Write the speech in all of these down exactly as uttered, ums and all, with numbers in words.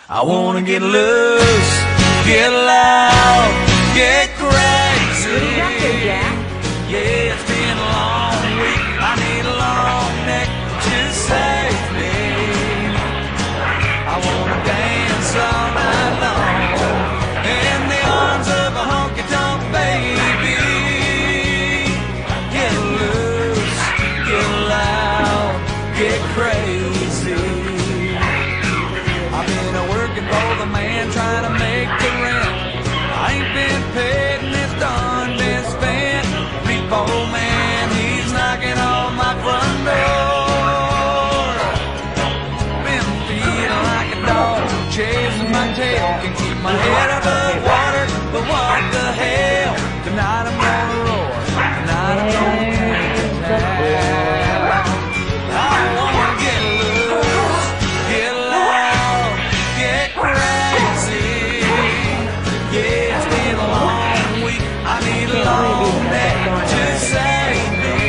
I wanna get loose, get loud, get crazy. What do you got there, Jack? Yeah, it's been a long week. I need a long neck to save me. I wanna dance all night long in the arms of a honky-tonk baby. Get loose, get loud, get crazy. I've been a working for the man trying to make the rent. I ain't been paid and it's done been spent. Repo man, he's knocking on my front door. Been feeling like a dog, chasing my tail. Can keep my head above water, but what the hell? Tonight I'm gonna roar, tonight I'm gonna take it down. I wanna get loose, get loud, get crazy. Yeah, it's been a long week. I need a long neck to save me.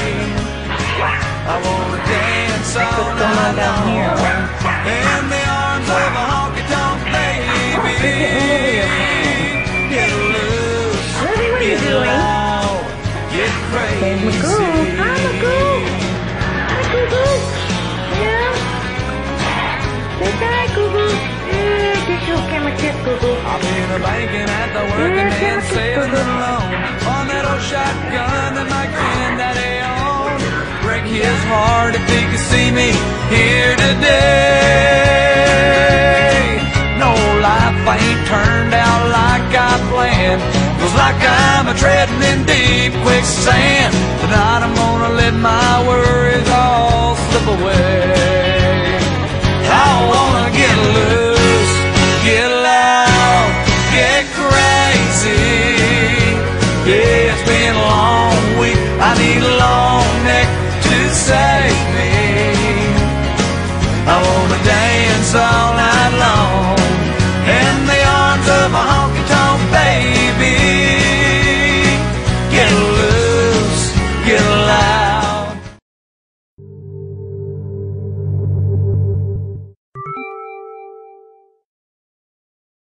I wanna dance all night long in the arms of a honky-tonk baby. Get loose, get loud, get crazy. Magoo. Hi, Magoo. Hi, Goo-Goo. Yeah. Say hi, Goo-Goo. Yeah, just show camera tip, Goo-Goo. I've been a banking at the working man, saving alone on that old shotgun that my granddaddy owned. Break his heart if he could see me here today. No, life ain't turned out like I planned. Feels like I'm a treading in deep quicksand. Tonight I'm gonna let my worries all slip away.